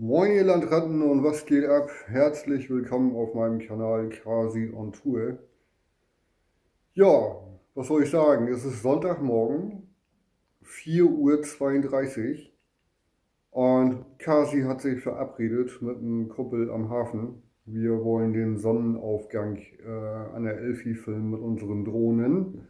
Moin ihr Landratten und was geht ab? Herzlich willkommen auf meinem Kanal Quasi on Tour. Ja, was soll ich sagen? Es ist Sonntagmorgen, 4:32 Uhr und Kasi hat sich verabredet mit einem Kumpel am Hafen. Wir wollen den Sonnenaufgang an der Elfi filmen mit unseren Drohnen.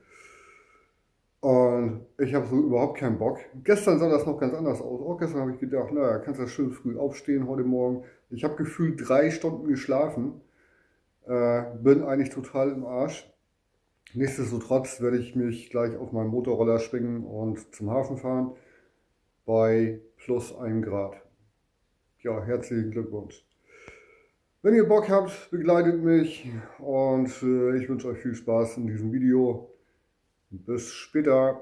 Und ich habe so überhaupt keinen Bock. Gestern sah das noch ganz anders aus. Auch gestern habe ich gedacht, naja, kannst du schön früh aufstehen heute Morgen. Ich habe gefühlt 3 Stunden geschlafen. Bin eigentlich total im Arsch. Nichtsdestotrotz werde ich mich gleich auf meinen Motorroller schwingen und zum Hafen fahren. Bei +1 Grad. Ja, herzlichen Glückwunsch. Wenn ihr Bock habt, begleitet mich und ich wünsche euch viel Spaß in diesem Video. Bis später.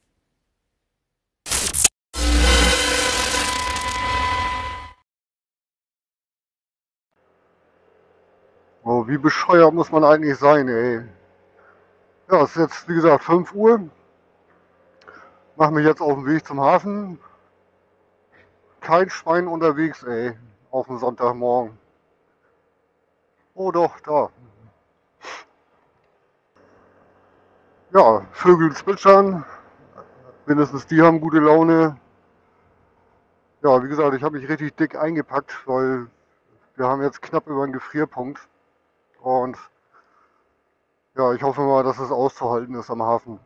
Oh, wie bescheuert muss man eigentlich sein, ey. Ja, es ist jetzt, wie gesagt, 5 Uhr. Mache mich jetzt auf den Weg zum Hafen. Kein Schwein unterwegs, ey, auf dem Sonntagmorgen. Oh doch, da. Ja, Vögel zwitschern. Mindestens die haben gute Laune. Ja, wie gesagt, ich habe mich richtig dick eingepackt, weil wir haben jetzt knapp über den Gefrierpunkt. Und ja, ich hoffe mal, dass es auszuhalten ist am Hafen.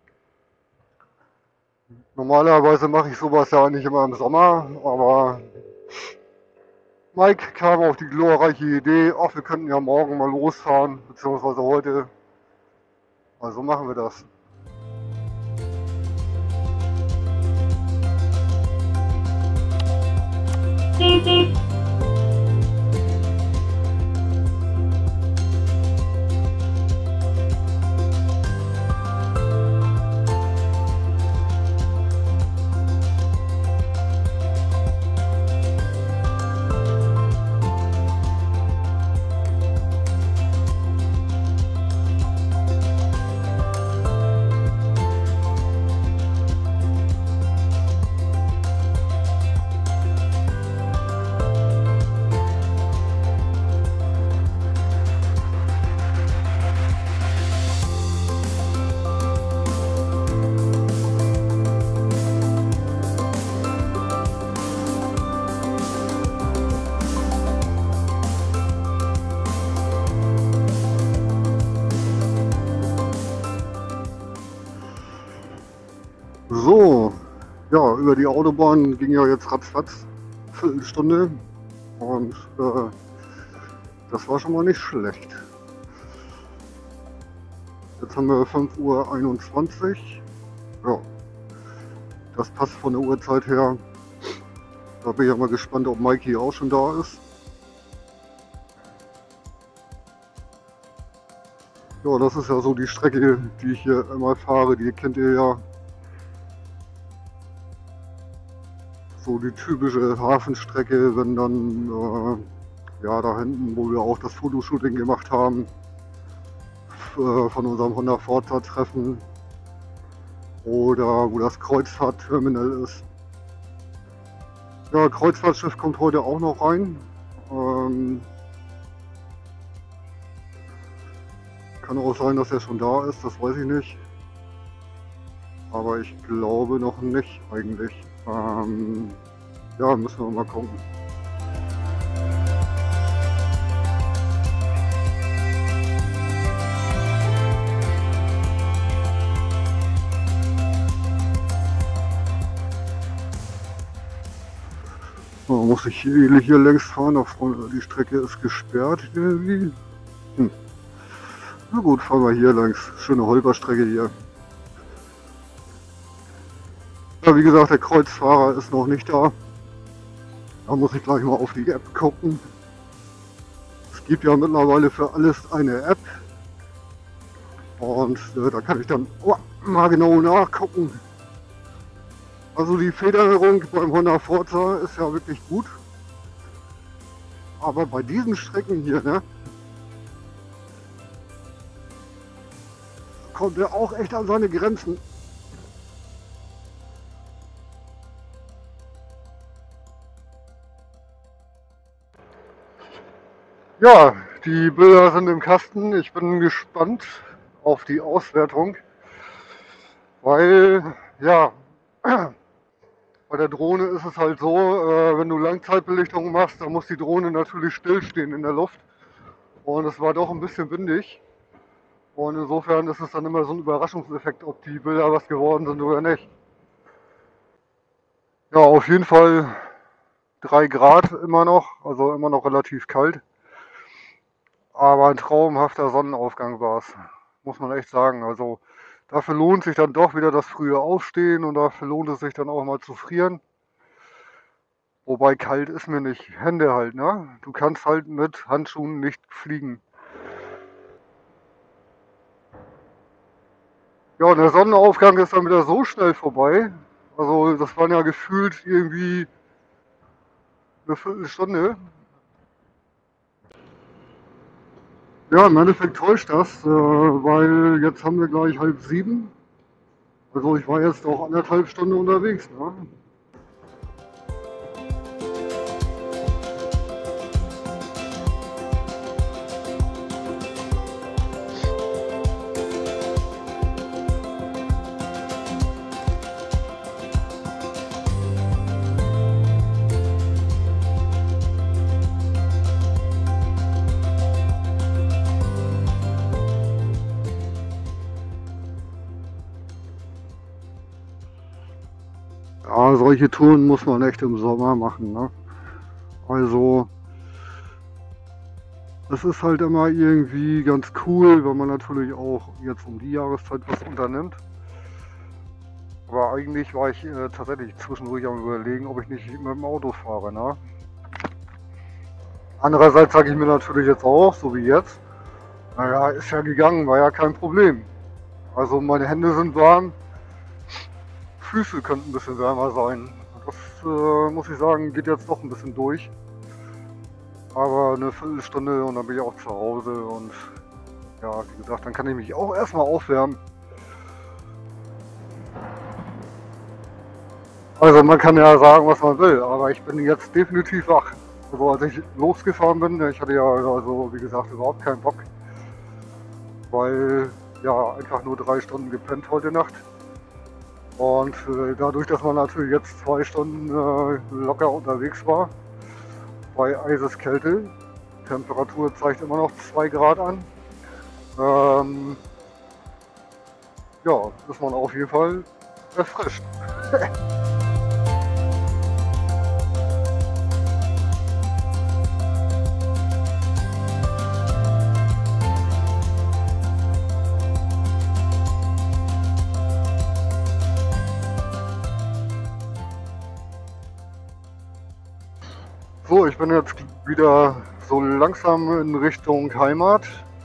Normalerweise mache ich sowas ja nicht immer im Sommer, aber Mike kam auf die glorreiche Idee, ach, wir könnten ja morgen mal losfahren, beziehungsweise heute. Also machen wir das. So, ja, über die Autobahn ging ja jetzt ratzfatz, Viertelstunde und das war schon mal nicht schlecht. Jetzt haben wir 5:21 Uhr. Ja, das passt von der Uhrzeit her. Da bin ich ja mal gespannt, ob Mikey auch schon da ist. Ja, das ist ja so die Strecke, die ich hier immer fahre, die kennt ihr ja. So die typische Hafenstrecke, wenn dann ja, da hinten, wo wir auch das Fotoshooting gemacht haben, von unserem Honda Forza Treffen oder wo das Kreuzfahrtterminal ist. Ja, Kreuzfahrtschiff kommt heute auch noch rein. Kann auch sein, dass er schon da ist, das weiß ich nicht. Aber ich glaube noch nicht eigentlich. Ja, müssen wir mal gucken. Muss ich hier längs fahren, die Strecke ist gesperrt irgendwie. Na gut, fahren wir hier längs. Schöne Holperstrecke hier. Ja, wie gesagt, der Kreuzfahrer ist noch nicht da. Da muss ich gleich mal auf die App gucken. Es gibt ja mittlerweile für alles eine App. Und da kann ich dann mal genau nachgucken. Also die Federung beim Honda Forza ist ja wirklich gut. Aber bei diesen Strecken hier, ne, kommt er auch echt an seine Grenzen. Ja, die Bilder sind im Kasten. Ich bin gespannt auf die Auswertung, weil, ja, bei der Drohne ist es halt so, wenn du Langzeitbelichtung machst, dann muss die Drohne natürlich stillstehen in der Luft. Und es war doch ein bisschen windig. Und insofern ist es dann immer so ein Überraschungseffekt, ob die Bilder was geworden sind oder nicht. Ja, auf jeden Fall 3 Grad immer noch, also immer noch relativ kalt. Aber ein traumhafter Sonnenaufgang war es, muss man echt sagen. Also dafür lohnt sich dann doch wieder das frühe Aufstehen und dafür lohnt es sich dann auch mal zu frieren. Wobei kalt ist mir nicht. Hände halt, ne? Du kannst halt mit Handschuhen nicht fliegen. Ja, und der Sonnenaufgang ist dann wieder so schnell vorbei. Also das waren ja gefühlt irgendwie eine Viertelstunde. Ja, im Endeffekt täuscht das, weil jetzt haben wir gleich 6:30. Also ich war jetzt auch 1,5 Stunden unterwegs. Ne? Ja, solche Touren muss man echt im Sommer machen. Ne? Also es ist halt immer irgendwie ganz cool, wenn man natürlich auch jetzt um die Jahreszeit was unternimmt. Aber eigentlich war ich tatsächlich zwischendurch am Überlegen, ob ich nicht mit dem Auto fahre. Ne? Andererseits sage ich mir natürlich jetzt auch, so wie jetzt, naja, ist ja gegangen, war ja kein Problem. Also meine Hände sind warm, Füße könnten ein bisschen wärmer sein. Das muss ich sagen, geht jetzt doch ein bisschen durch. Aber eine Viertelstunde und dann bin ich auch zu Hause und ja, wie gesagt, dann kann ich mich auch erstmal aufwärmen. Also man kann ja sagen, was man will, aber ich bin jetzt definitiv wach. Also als ich losgefahren bin, ich hatte ja also wie gesagt überhaupt keinen Bock, weil ja einfach nur 3 Stunden gepennt heute Nacht. Und dadurch, dass man natürlich jetzt 2 Stunden locker unterwegs war, bei Eiseskälte, Temperatur zeigt immer noch 2 Grad an, ja, ist man auf jeden Fall erfrischt. So, ich bin jetzt wieder so langsam in Richtung Heimat.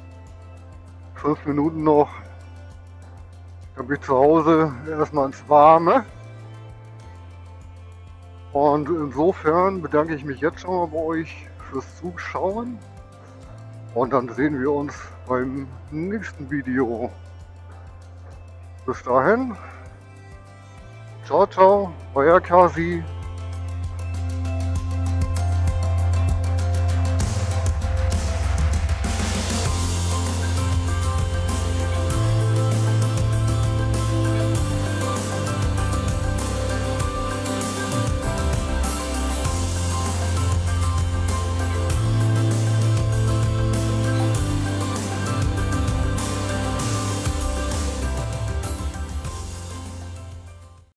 5 Minuten noch, dann bin ich zu Hause, erstmal ins Warme. Und insofern bedanke ich mich jetzt schon mal bei euch fürs Zuschauen. Und dann sehen wir uns beim nächsten Video. Bis dahin, ciao, ciao, euer Kasi.